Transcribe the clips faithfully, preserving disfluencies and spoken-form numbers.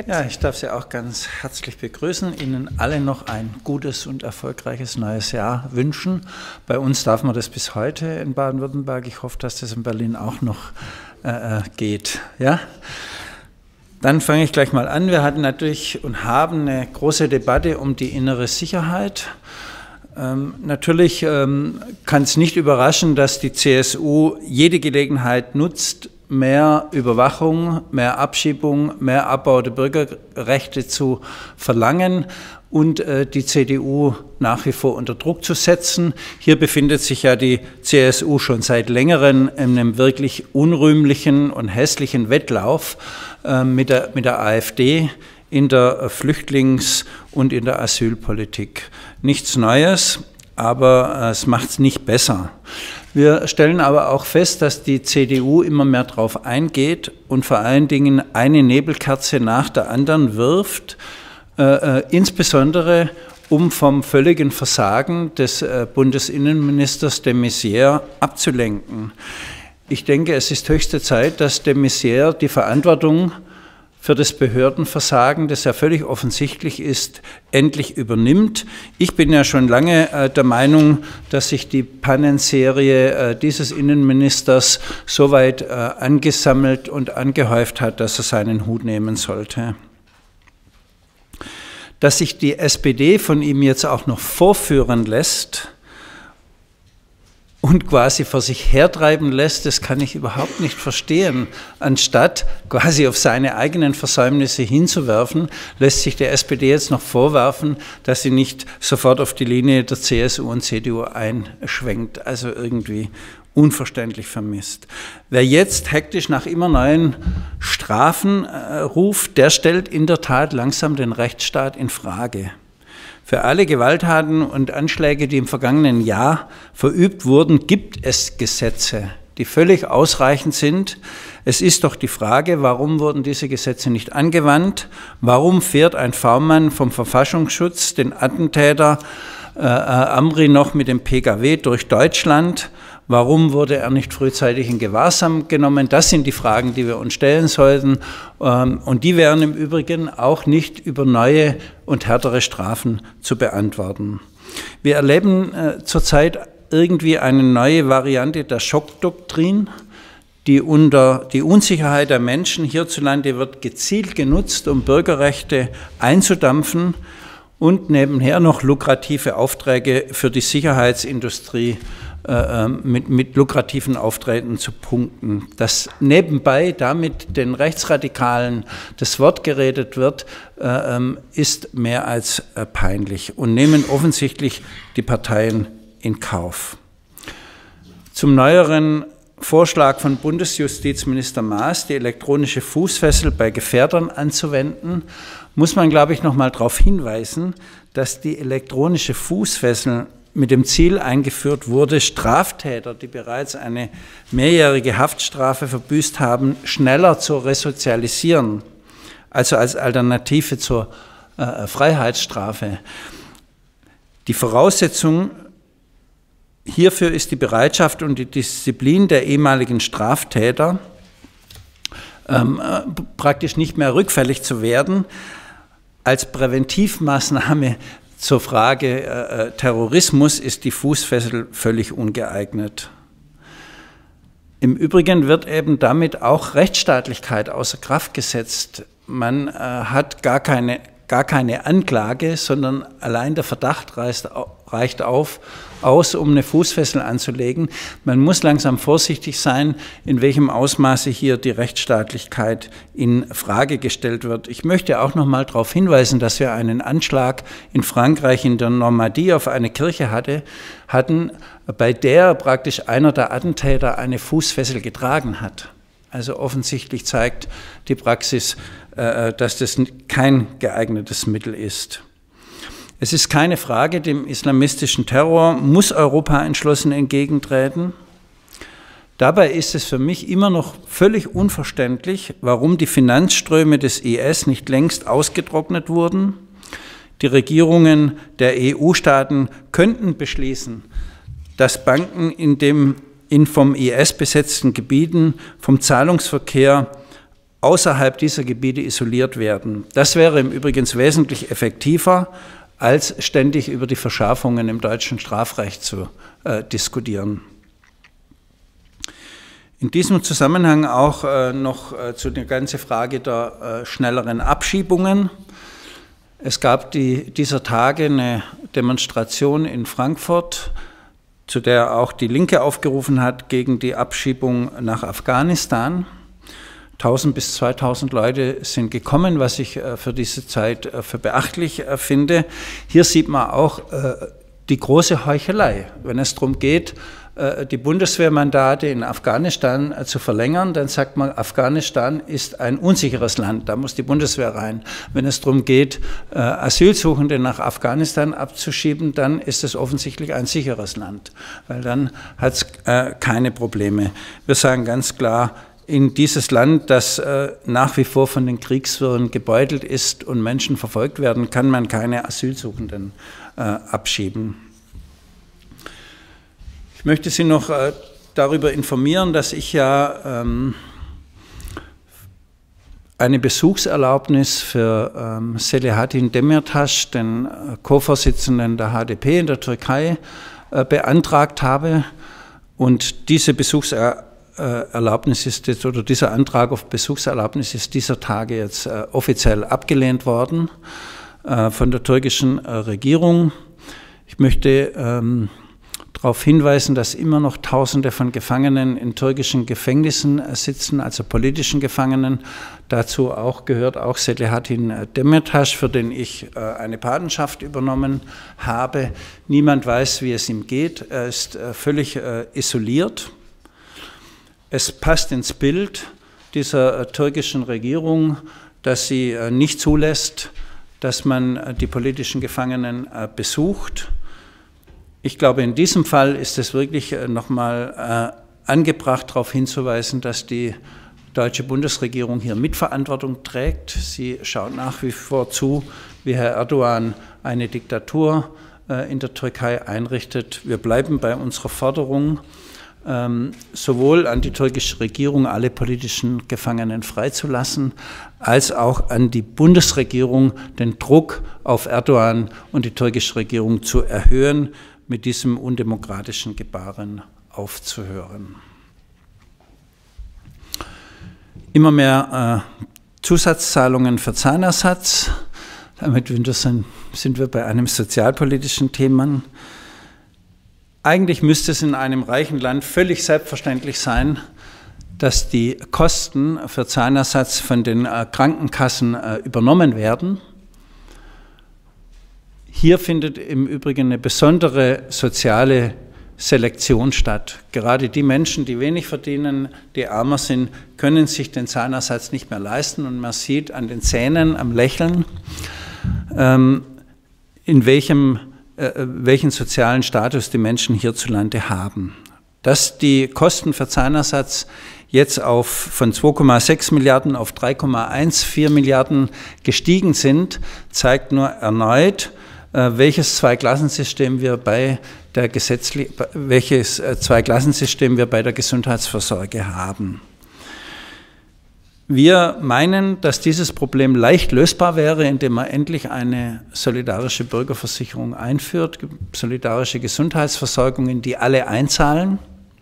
Gut. Ja, ich darf Sie auch ganz herzlich begrüßen, Ihnen alle noch ein gutes und erfolgreiches neues Jahr wünschen. Bei uns darf man das bis heute in Baden-Württemberg. Ich hoffe, dass das in Berlin auch noch äh, geht. Ja? Dann fange ich gleich mal an. Wir hatten natürlich und haben eine große Debatte um die innere Sicherheit. Ähm, natürlich ähm, kann es nicht überraschen, dass die C S U jede Gelegenheit nutzt, mehr Überwachung, mehr Abschiebung, mehr Abbau der Bürgerrechte zu verlangen und äh, die C D U nach wie vor unter Druck zu setzen. Hier befindet sich ja die C S U schon seit längerem in einem wirklich unrühmlichen und hässlichen Wettlauf äh, mit der, mit der AfD in der Flüchtlings- und in der Asylpolitik. Nichts Neues, aber äh, es macht es nicht besser. Wir stellen aber auch fest, dass die C D U immer mehr darauf eingeht und vor allen Dingen eine Nebelkerze nach der anderen wirft, äh, äh, insbesondere um vom völligen Versagen des äh, Bundesinnenministers de Maizière abzulenken. Ich denke, es ist höchste Zeit, dass de Maizière die Verantwortung für das Behördenversagen, das ja völlig offensichtlich ist, endlich übernimmt. Ich bin ja schon lange äh, der Meinung, dass sich die Pannenserie äh, dieses Innenministers so weit äh, angesammelt und angehäuft hat, dass er seinen Hut nehmen sollte. Dass sich die S P D von ihm jetzt auch noch vorführen lässt und quasi vor sich hertreiben lässt, das kann ich überhaupt nicht verstehen. Anstatt quasi auf seine eigenen Versäumnisse hinzuwerfen, lässt sich der S P D jetzt noch vorwerfen, dass sie nicht sofort auf die Linie der C S U und C D U einschwenkt. Also irgendwie unverständlich vermisst. Wer jetzt hektisch nach immer neuen Strafen äh, ruft, der stellt in der Tat langsam den Rechtsstaat in Frage. Für alle Gewalttaten und Anschläge, die im vergangenen Jahr verübt wurden, gibt es Gesetze, die völlig ausreichend sind. Es ist doch die Frage, warum wurden diese Gesetze nicht angewandt? Warum fährt ein V-Mann vom Verfassungsschutz den Attentäter äh, Amri noch mit dem P K W durch Deutschland? Warum wurde er nicht frühzeitig in Gewahrsam genommen? Das sind die Fragen, die wir uns stellen sollten. Und die wären im Übrigen auch nicht über neue und härtere Strafen zu beantworten. Wir erleben zurzeit irgendwie eine neue Variante der Schockdoktrin. Die, unter, die Unsicherheit der Menschen hierzulande wird gezielt genutzt, um Bürgerrechte einzudampfen und nebenher noch lukrative Aufträge für die Sicherheitsindustrie äh, mit, mit lukrativen Aufträgen zu punkten. Dass nebenbei damit den Rechtsradikalen das Wort geredet wird, äh, ist mehr als äh, peinlich und nehmen offensichtlich die Parteien in Kauf. Zum neueren Vorschlag von Bundesjustizminister Maas, die elektronische Fußfessel bei Gefährdern anzuwenden, muss man, glaube ich, noch mal darauf hinweisen, dass die elektronische Fußfessel mit dem Ziel eingeführt wurde, Straftäter, die bereits eine mehrjährige Haftstrafe verbüßt haben, schneller zu resozialisieren, also als Alternative zur äh, Freiheitsstrafe. Die Voraussetzung hierfür ist die Bereitschaft und die Disziplin der ehemaligen Straftäter, ähm, äh, praktisch nicht mehr rückfällig zu werden. Als Präventivmaßnahme zur Frage äh, Terrorismus ist die Fußfessel völlig ungeeignet. Im Übrigen wird eben damit auch Rechtsstaatlichkeit außer Kraft gesetzt. Man äh, hat gar keine, gar keine Anklage, sondern allein der Verdacht reicht, reicht auf, aus, um eine Fußfessel anzulegen. Man muss langsam vorsichtig sein, in welchem Ausmaße hier die Rechtsstaatlichkeit in Frage gestellt wird. Ich möchte auch noch mal darauf hinweisen, dass wir einen Anschlag in Frankreich in der Normandie auf eine Kirche hatte, hatten, bei der praktisch einer der Attentäter eine Fußfessel getragen hat. Also offensichtlich zeigt die Praxis, dass das kein geeignetes Mittel ist. Es ist keine Frage, dem islamistischen Terror muss Europa entschlossen entgegentreten. Dabei ist es für mich immer noch völlig unverständlich, warum die Finanzströme des I S nicht längst ausgetrocknet wurden. Die Regierungen der E U-Staaten könnten beschließen, dass Banken in, dem, in vom I S besetzten Gebieten vom Zahlungsverkehr außerhalb dieser Gebiete isoliert werden. Das wäre im Übrigen wesentlich effektiver, als ständig über die Verschärfungen im deutschen Strafrecht zu äh, diskutieren. In diesem Zusammenhang auch äh, noch äh, zu der ganzen Frage der äh, schnelleren Abschiebungen. Es gab die, dieser Tage eine Demonstration in Frankfurt, zu der auch die Linke aufgerufen hat, gegen die Abschiebung nach Afghanistan. tausend bis zweitausend Leute sind gekommen, was ich äh, für diese Zeit äh, für beachtlich äh, finde. Hier sieht man auch äh, die große Heuchelei. Wenn es darum geht, die Bundeswehrmandate in Afghanistan zu verlängern, dann sagt man, Afghanistan ist ein unsicheres Land, da muss die Bundeswehr rein. Wenn es darum geht, Asylsuchende nach Afghanistan abzuschieben, dann ist es offensichtlich ein sicheres Land, weil dann hat es keine Probleme. Wir sagen ganz klar, in dieses Land, das nach wie vor von den Kriegswirren gebeutelt ist und Menschen verfolgt werden, kann man keine Asylsuchenden abschieben. Ich möchte Sie noch äh, darüber informieren, dass ich ja ähm, eine Besuchserlaubnis für ähm, Selahattin Demirtas, den äh, Co-Vorsitzenden der H D P in der Türkei, äh, beantragt habe. Und diese Besuchserlaubnis ist jetzt, oder dieser Antrag auf Besuchserlaubnis ist dieser Tage jetzt äh, offiziell abgelehnt worden äh, von der türkischen äh, Regierung. Ich möchte ähm, darauf hinweisen, dass immer noch Tausende von Gefangenen in türkischen Gefängnissen sitzen, also politischen Gefangenen. Dazu auch gehört auch Selahattin Demirtas, für den ich eine Patenschaft übernommen habe. Niemand weiß, wie es ihm geht. Er ist völlig isoliert. Es passt ins Bild dieser türkischen Regierung, dass sie nicht zulässt, dass man die politischen Gefangenen besucht. Ich glaube, in diesem Fall ist es wirklich nochmal äh, angebracht, darauf hinzuweisen, dass die deutsche Bundesregierung hier Mitverantwortung trägt. Sie schaut nach wie vor zu, wie Herr Erdogan eine Diktatur äh, in der Türkei einrichtet. Wir bleiben bei unserer Forderung, ähm, sowohl an die türkische Regierung, alle politischen Gefangenen freizulassen, als auch an die Bundesregierung, den Druck auf Erdogan und die türkische Regierung zu erhöhen, mit diesem undemokratischen Gebaren aufzuhören. Immer mehr äh, Zusatzzahlungen für Zahnersatz. Damit sind, sind wir bei einem sozialpolitischen Thema. Eigentlich müsste es in einem reichen Land völlig selbstverständlich sein, dass die Kosten für Zahnersatz von den äh, Krankenkassen äh, übernommen werden. Hier findet im Übrigen eine besondere soziale Selektion statt. Gerade die Menschen, die wenig verdienen, die ärmer sind, können sich den Zahnersatz nicht mehr leisten. Und man sieht an den Zähnen, am Lächeln, ähm, in welchem, äh, welchen sozialen Status die Menschen hierzulande haben. Dass die Kosten für Zahnersatz jetzt auf, von zwei Komma sechs Milliarden auf drei Komma vierzehn Milliarden gestiegen sind, zeigt nur erneut, welches Zweiklassensystem wir bei der gesetzlich, welches Zweiklassensystem wir bei der Gesundheitsvorsorge haben. Wir meinen, dass dieses Problem leicht lösbar wäre, indem man endlich eine solidarische Bürgerversicherung einführt, solidarische Gesundheitsversorgung, in die alle einzahlen.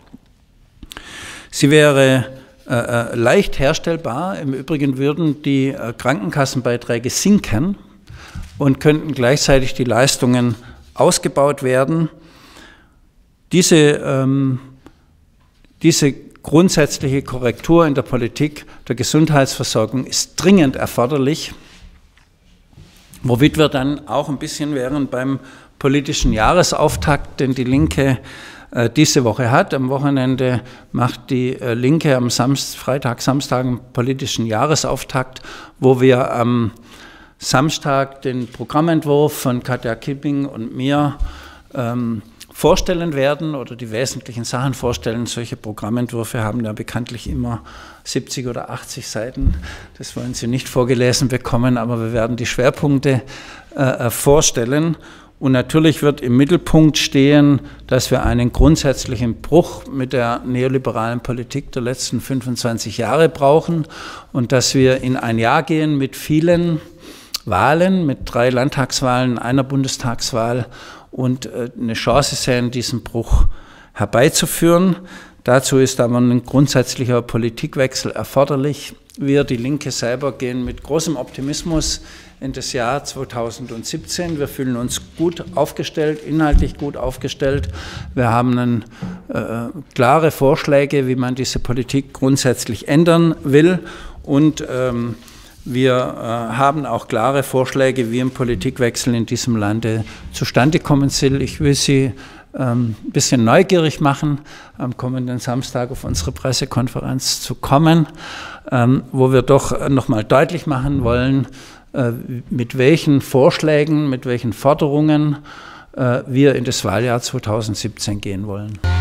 Sie wäre äh, leicht herstellbar. Im Übrigen würden die äh, Krankenkassenbeiträge sinken und könnten gleichzeitig die Leistungen ausgebaut werden. Diese, ähm, diese grundsätzliche Korrektur in der Politik der Gesundheitsversorgung ist dringend erforderlich, womit wir dann auch ein bisschen wären beim politischen Jahresauftakt, den die Linke äh, diese Woche hat. Am Wochenende macht die äh, Linke am Samst, Freitag, Samstag einen politischen Jahresauftakt, wo wir am Samstag den Programmentwurf von Katja Kipping und mir ähm, vorstellen werden oder die wesentlichen Sachen vorstellen. Solche Programmentwürfe haben ja bekanntlich immer siebzig oder achtzig Seiten. Das wollen Sie nicht vorgelesen bekommen, aber wir werden die Schwerpunkte äh, vorstellen. Und natürlich wird im Mittelpunkt stehen, dass wir einen grundsätzlichen Bruch mit der neoliberalen Politik der letzten fünfundzwanzig Jahre brauchen und dass wir in ein Jahr gehen mit vielen Wahlen, mit drei Landtagswahlen, einer Bundestagswahl und eine Chance sehen, diesen Bruch herbeizuführen. Dazu ist aber ein grundsätzlicher Politikwechsel erforderlich. Wir, die Linke selber, gehen mit großem Optimismus in das Jahr zweitausendsiebzehn. Wir fühlen uns gut aufgestellt, inhaltlich gut aufgestellt. Wir haben einen, äh, klare Vorschläge, wie man diese Politik grundsätzlich ändern will. Und ähm, wir äh, haben auch klare Vorschläge, wie ein Politikwechsel in diesem Lande zustande kommen soll. Ich will Sie ein bisschen neugierig machen, am kommenden Samstag auf unsere Pressekonferenz zu kommen, wo wir doch nochmal deutlich machen wollen, mit welchen Vorschlägen, mit welchen Forderungen wir in das Wahljahr zweitausendsiebzehn gehen wollen.